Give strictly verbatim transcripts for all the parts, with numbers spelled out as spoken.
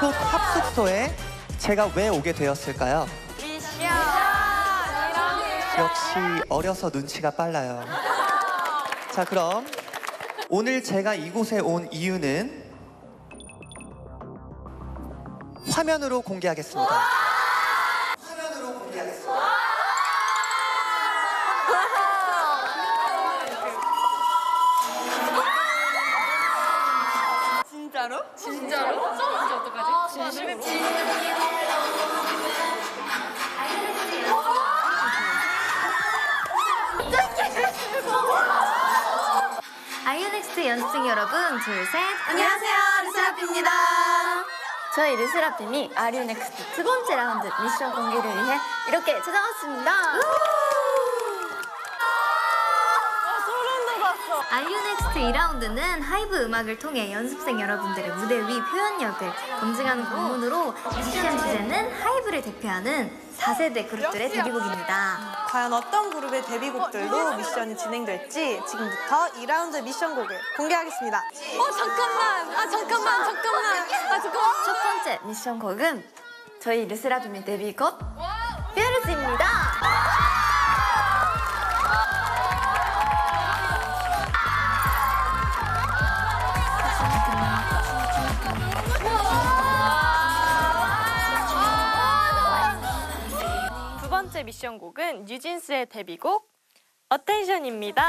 이곳 합숙소에 제가 왜 오게 되었을까요? 미션! 역시 어려서 눈치가 빨라요. 자, 그럼 오늘 제가 이곳에 온 이유는 화면으로 공개하겠습니다. 화면으로 공개하겠습니다. 진짜로? 진짜로? 진짜 어떡하지? 진심으로? 아이유넥스트 연습생 여러분, 둘, 셋. 안녕하세요, 르세라핌입니다. 저희 르세라핌이 아이유넥스트 두 번째 라운드 미션 공개를 위해 이렇게 찾아왔습니다. 아이유넥스트 이 라운드는 하이브 음악을 통해 연습생 여러분들의 무대 위 표현력을 검증하는 부문으로 미션 주제는 하이브를 대표하는 사 세대 그룹들의 데뷔곡입니다. 과연 어떤 그룹의 데뷔곡들로 미션이 진행될지 지금부터 이 라운드 미션곡을 공개하겠습니다. 어, 잠깐만! 아, 잠깐만, 잠깐만! 아, 잠깐만! 첫 번째 미션 곡은 저희 르세라핌의 데뷔곡 뾰르지입니다. 두 번째 미션 곡은 뉴진스의 데뷔곡 어텐션입니다.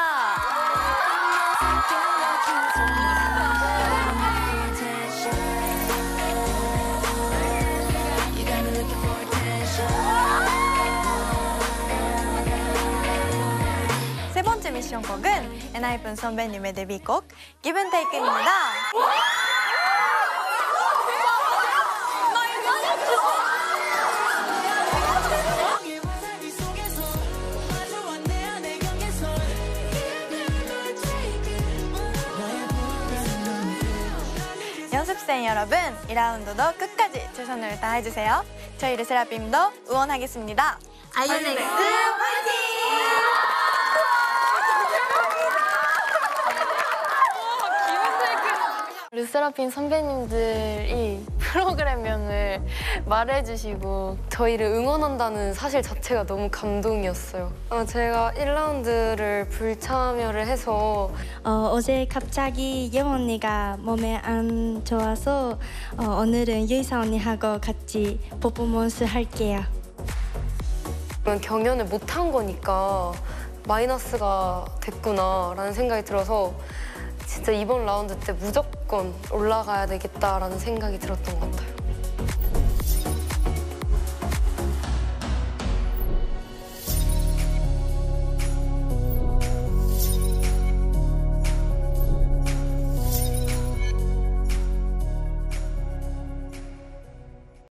세 번째 미션 곡은 엔하이픈 선배님의 데뷔곡 Give and Take입니다. 연습생 여러분, 이 라운드도 끝까지 최선을 다해주세요. 저희 르세라핌도 응원하겠습니다. 아이유넥스트 화이팅! 르세라핌 선배님들이 프로그램명을 말해주시고 저희를 응원한다는 사실 자체가 너무 감동이었어요. 어, 제가 일 라운드를 불참여를 해서 어, 어제 갑자기 예원 언니가 몸에 안 좋아서 어, 오늘은 유이사 언니하고 같이 퍼포먼스 할게요. 경연을 못한 거니까 마이너스가 됐구나라는 생각이 들어서 진짜 이번 라운드 때 무조건 올라가야 되겠다라는 생각이 들었던 것 같아요.